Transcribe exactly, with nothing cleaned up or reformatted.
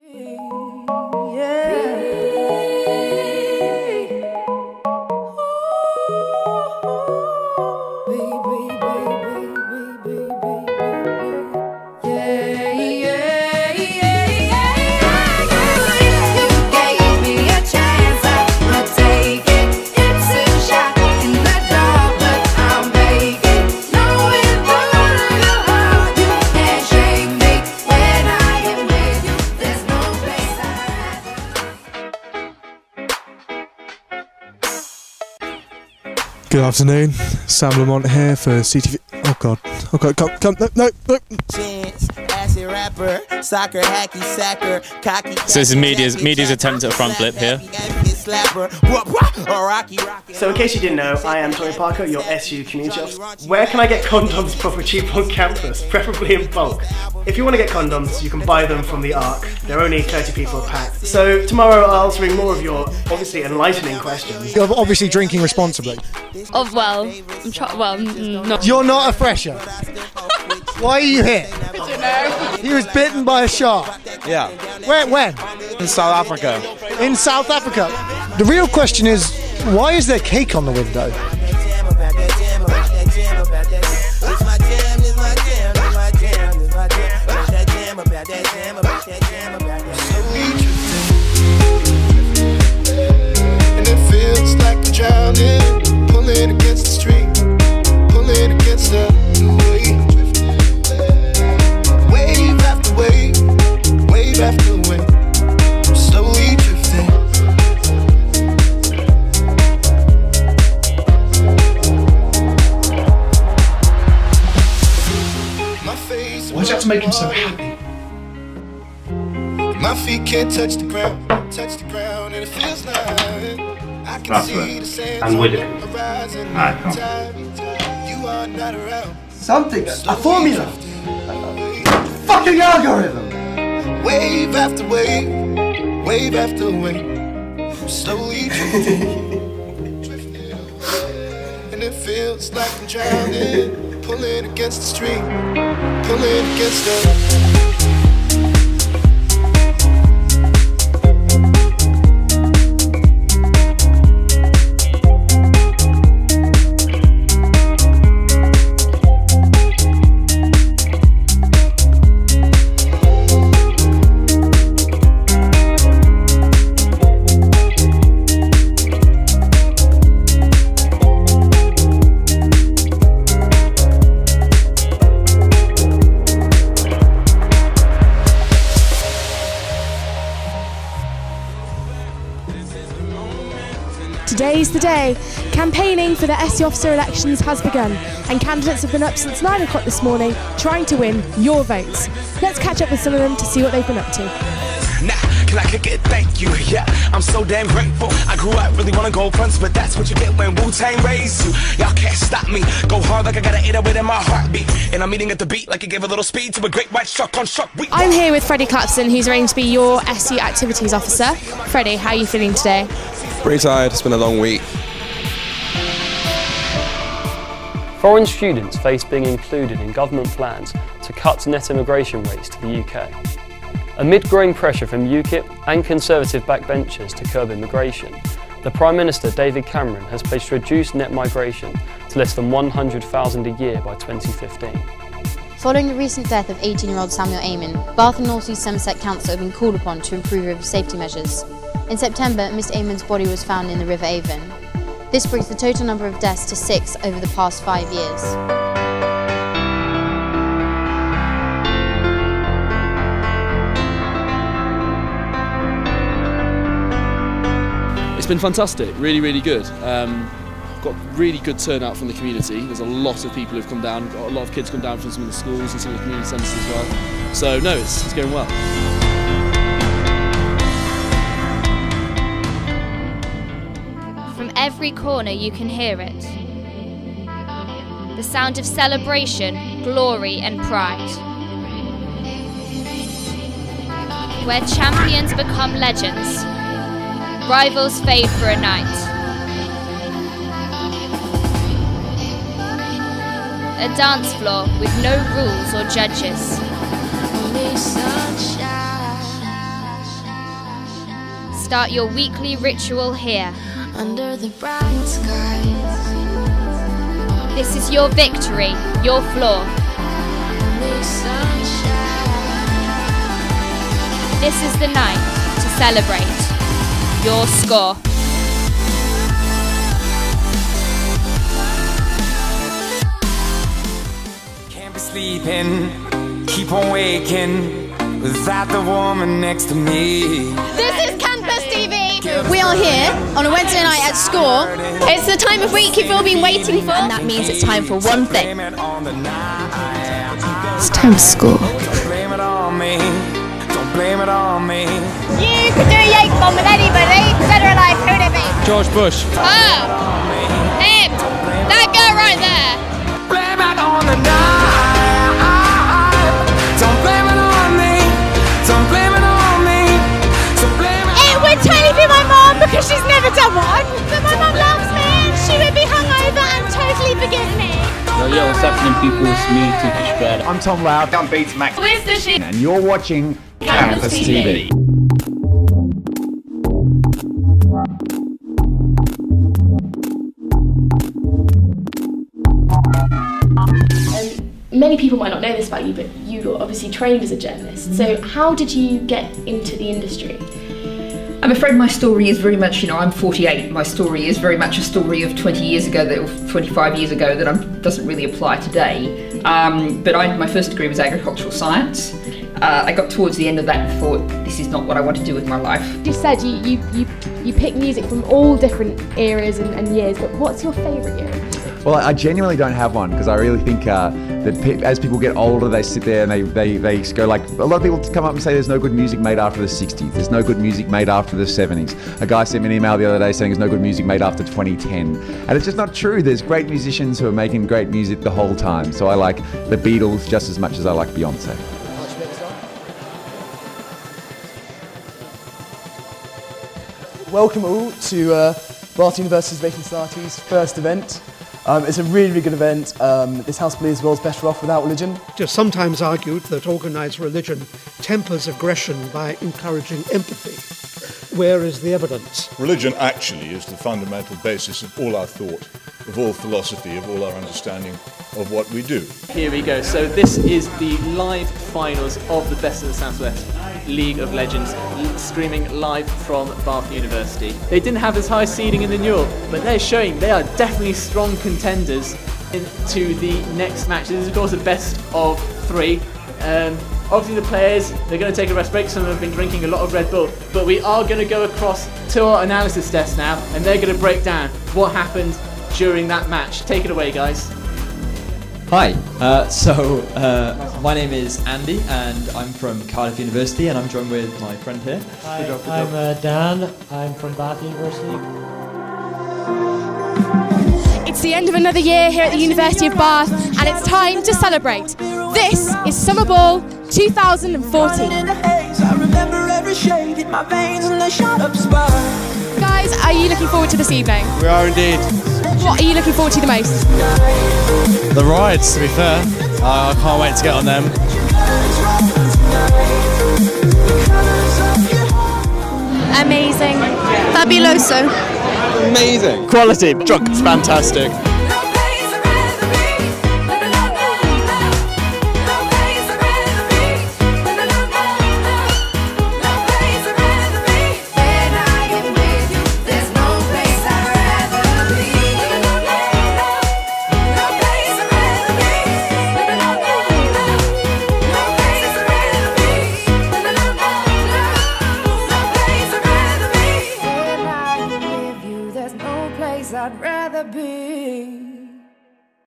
Good afternoon, Sam Lamont here for C T V. Oh God, oh God, come, come, no, no, no. So this is media's, media's attempt at a front flip here. So in case you didn't know, I am Tommy Parker, your S U community officer. Where can I get condoms proper cheap on campus, preferably in bulk? If you want to get condoms, you can buy them from the Ark. They're only thirty people a pack. So tomorrow I'll answering more of your obviously enlightening questions. You're obviously drinking responsibly. Of well, I'm try well, mm, not. You're not a fresher. Why are you here? I don't know. He was bitten by a shark. Yeah. Where? When? In South Africa. In South Africa. The real question is, why is there cake on the window? And it feels like I'm drowning, pulling against the stream, pulling against the wave. Wave after wave, wave after wave, I'm slowly drifting. My face. Why does that have to make him so happy? My feet can't touch the ground, touch the ground, and it feels like I can see the sand and with it. horizon. You are not around. Something, a formula, a fucking algorithm. Wave after wave, wave after wave, slowly drifting, drifting, and it feels like I'm drowning, pulling against the stream, pulling against the. Today's the day. Campaigning for the S U officer elections has begun, and candidates have been up since nine o'clock this morning trying to win your votes. Let's catch up with some of them to see what they've been up to. Nah, can I kick it? Thank you. Yeah, I'm so damn grateful. I grew up really wanna go fronts, but that's what you get when Wu-Tang raised you. Y'all can't stop me. Go hard like I gotta eat it within my heartbeat. And I'm eating at the beat like it gave a little speed to a great white shark on shark. I'm here with Freddie Clapson, who's arranged to be your S U activities officer. Freddie, how are you feeling today? Pretty tired, it's been a long week. Foreign students face being included in government plans to cut net immigration rates to the U K. Amid growing pressure from UKIP and Conservative backbenchers to curb immigration, the Prime Minister David Cameron has pledged to reduce net migration to less than one hundred thousand a year by twenty fifteen. Following the recent death of eighteen-year-old Samuel Amon, Bath and North East Somerset Council have been called upon to improve river safety measures. In September, Mister Amon's body was found in the River Avon. This brings the total number of deaths to six over the past five years. It's been fantastic, really, really good. Um, got really good turnout from the community. There's a lot of people who've come down, got a lot of kids come down from some of the schools and some of the community centres as well. So no, it's, it's going well. From every corner you can hear it. The sound of celebration, glory and pride. Where champions become legends, rivals fade for a night. A dance floor with no rules or judges. Only sunshine. Start your weekly ritual here. Under the bright skies. This is your victory, your floor. This is the night to celebrate your score. Can't be sleeping, keep on waking without the woman next to me. This is Campus T V. We are here on a Wednesday night at Score. It's the time of week you've all been waiting for, and that means it's time for one thing. It's time to score. Don't blame it on me. Don't blame it on me. You could do a Yake bomb with anybody, dead or alive, who'd it be? George Bush. Oh, him! That girl right there! Blame it on the night. Don't blame it on me. Don't blame it on me. So blame it. It would totally be my mum because she's never done one. But my mum loves me and she would be hungover and totally forgive me. Yo, yo, what's happening, people? It's me, Tukish Bad. I'm Tom Loud. I'm Beats Max. Where's the shit? And you're watching Campus, Campus T V. Many people might not know this about you, but you were obviously trained as a journalist. So how did you get into the industry? I'm afraid my story is very much, you know, I'm forty-eight. My story is very much a story of twenty years ago, that, or twenty-five years ago, that I'm, doesn't really apply today. Um, but I, my first degree was agricultural science. Uh, I got towards the end of that and thought, this is not what I want to do with my life. You said you you you, you pick music from all different eras and, and years, but what's your favourite era? Well, I genuinely don't have one because I really think uh, that pe as people get older, they sit there and they, they, they go like, a lot of people come up and say there's no good music made after the sixties, there's no good music made after the seventies. A guy sent me an email the other day saying there's no good music made after twenty ten. And it's just not true. There's great musicians who are making great music the whole time. So I like the Beatles just as much as I like Beyonce. Welcome all to uh, Bath University's Vacant Society's first event. Um, it's a really, really good event. Um, this house believes the world's better off without religion. It is sometimes argued that organised religion tempers aggression by encouraging empathy. Where is the evidence? Religion actually is the fundamental basis of all our thought, of all philosophy, of all our understanding of what we do. Here we go. So this is the live finals of the Best of the Southwest League of Legends, streaming live from Bath University. They didn't have as high seeding in the Newell, but they're showing they are definitely strong contenders into the next match. This is of course a best of three. Um, obviously the players, they're going to take a rest break. Some of them have been drinking a lot of Red Bull, but we are going to go across to our analysis desk now, and they're going to break down what happened during that match. Take it away, guys. Hi, uh, so uh, my name is Andy and I'm from Cardiff University and I'm joined with my friend here. Hi, good job, good I'm uh, Dan, I'm from Bath University. It's the end of another year here at the University of Bath and it's time to celebrate. This is Summer Ball two thousand fourteen. Guys, are you looking forward to this evening? We are indeed. What are you looking forward to the most? The rides, to be fair. Uh, I can't wait to get on them. Amazing. Fabuloso. Amazing. Quality. Drunk. It's fantastic. I'd rather be.